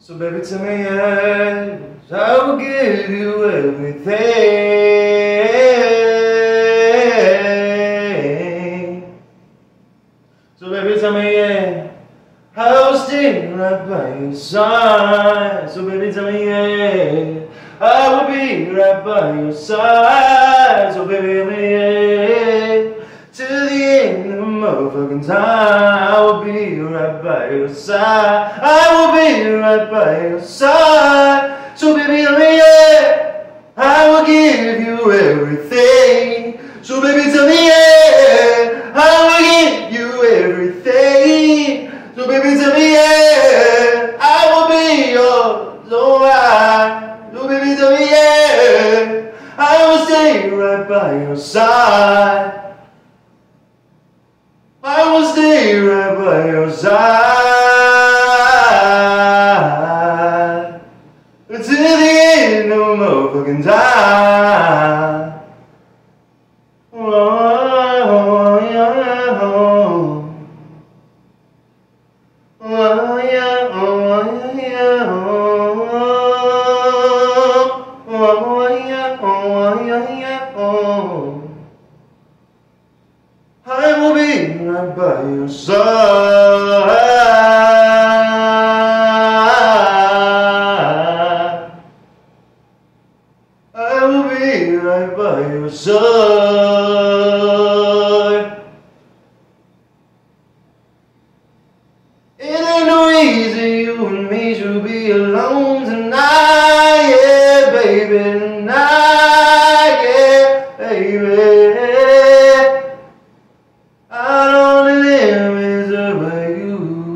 So baby, tell me yes, I will give you everything. So baby, tell me yes, I will stay right by your side. So baby, tell me yes, I will be right by your side. So baby, tell me yes, till the end of motherfucking time. I will be right by your side. I will be right by your side. So baby, tell me yeah, I will give you everything. So baby, tell me yeah, I will give you everything. So baby, tell me yeah, I will be yours, alright. So baby, tell me yeah, I will stay right by your side. I will stay right by your side until the end of motherfucking time. Oh, yeah, oh. Oh, yeah, oh, yeah, oh. Oh, yeah, oh, yeah, oh. I will be right by your side. I will be right by your side. It ain't no easy, you and me should be alone tonight, yeah, baby, tonight, yeah, baby. Out on the limits of you.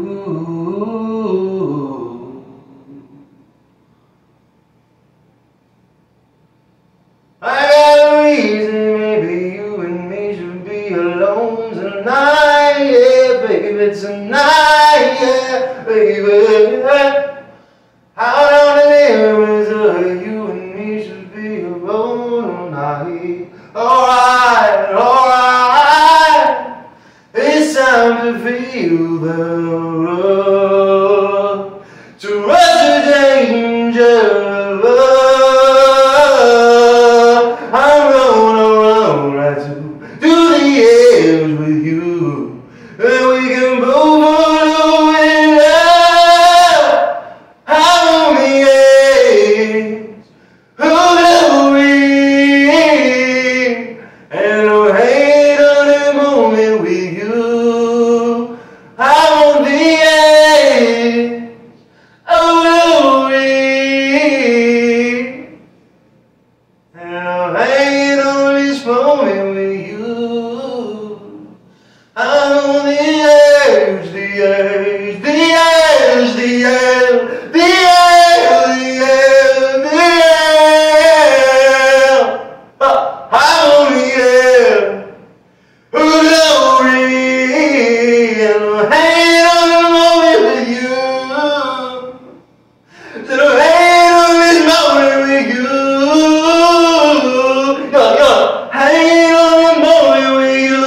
I got a reason, maybe you and me should be alone tonight, yeah, baby, tonight, yeah, baby. Out on the limits of you and me should be alone tonight. Alright, alright. It's time to feel the rush, to rush the danger of love. I'm gonna run right to the edge with you, and we can both follow it up. I'm on the edge of glory, and no hate on the moment with you. I'm on the edge of glory, and I'll hang on this moment with you. I'm on the edge, the edge, the edge, the edge, the edge, the edge, the edge. I'm on the edge of glory, and I'll hang on the moment with you. And I'll hang on this moment with you. Hang on the moment with you.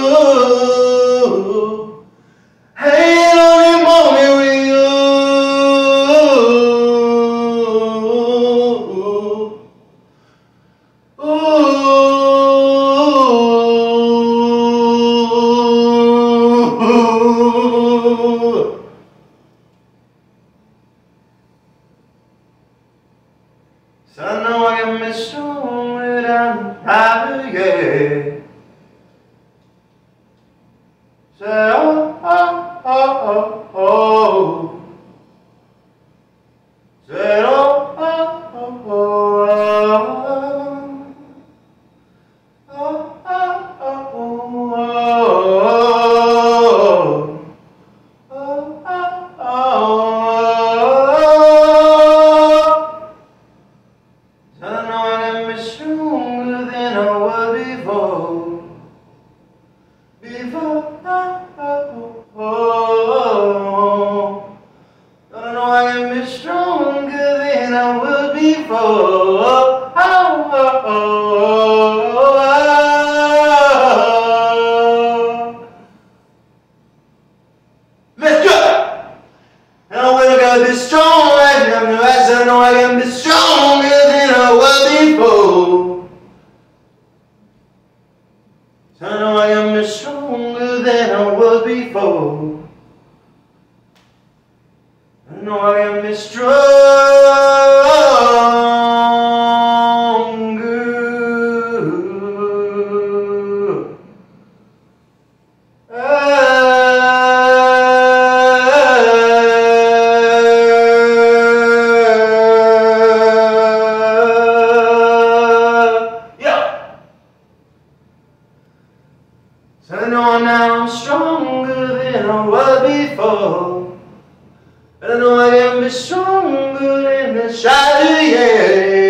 Hang on the moment with you. So I know I can miss you without having yeah. Say oh, oh, oh, oh, oh. Say oh, oh, oh, oh, oh, oh, stronger than I was before. I know I can be stronger than I was before. Let's go! And I'm gonna be strong like know I can be stronger than I was before. I know I can be stronger than I was before. I know I can be stronger. So I know now I'm stronger than I was before. I know I can be stronger than the shadow, yeah.